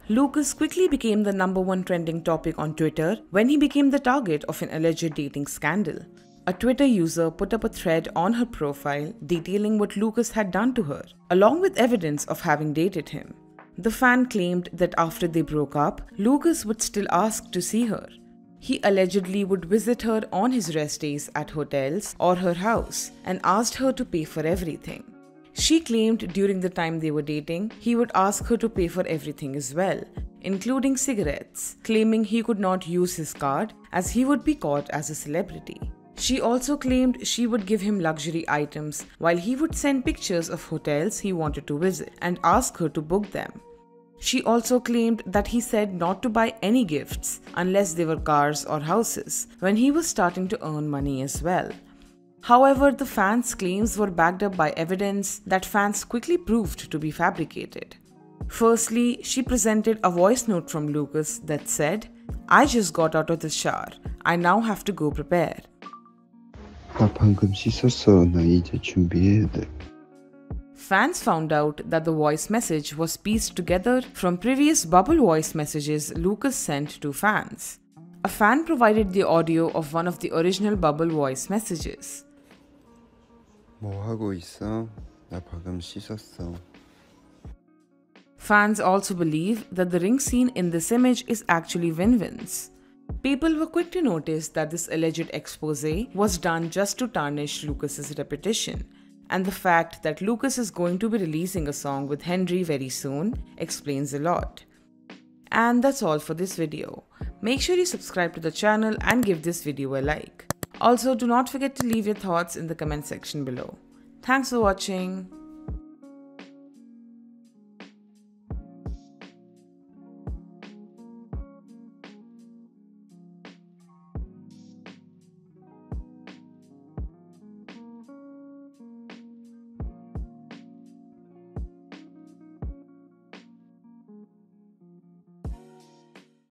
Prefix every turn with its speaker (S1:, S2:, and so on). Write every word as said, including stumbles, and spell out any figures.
S1: Lucas quickly became the number one trending topic on Twitter when he became the target of an alleged dating scandal. A Twitter user put up a thread on her profile detailing what Lucas had done to her, along with evidence of having dated him. The fan claimed that after they broke up, Lucas would still ask to see her. He allegedly would visit her on his rest days at hotels or her house and asked her to pay for everything. She claimed during the time they were dating, he would ask her to pay for everything as well, including cigarettes, claiming he could not use his card as he would be caught as a celebrity. She also claimed she would give him luxury items while he would send pictures of hotels he wanted to visit and ask her to book them. She also claimed that he said not to buy any gifts unless they were cars or houses when he was starting to earn money as well. However, the fans' claims were backed up by evidence that fans quickly proved to be fabricated. Firstly, she presented a voice note from Lucas that said, "I just got out of the shower. I now have to go prepare."
S2: 나 방금 씻었어. 나 이제 준비해야 돼.
S1: Fans found out that the voice message was pieced together from previous bubble voice messages Lucas sent to fans. A fan provided the audio of one of the original bubble voice messages.
S2: 뭐 하고 있어? 나 방금 씻었어.
S1: Fans also believe that the ring scene in this image is actually Winwin's. People were quick to notice that this alleged expose was done just to tarnish Lucas's reputation, and the fact that Lucas is going to be releasing a song with Henry very soon explains a lot. And that's all for this video. Make sure you subscribe to the channel and give this video a like. Also, do not forget to leave your thoughts in the comment section below. Thanks for watching.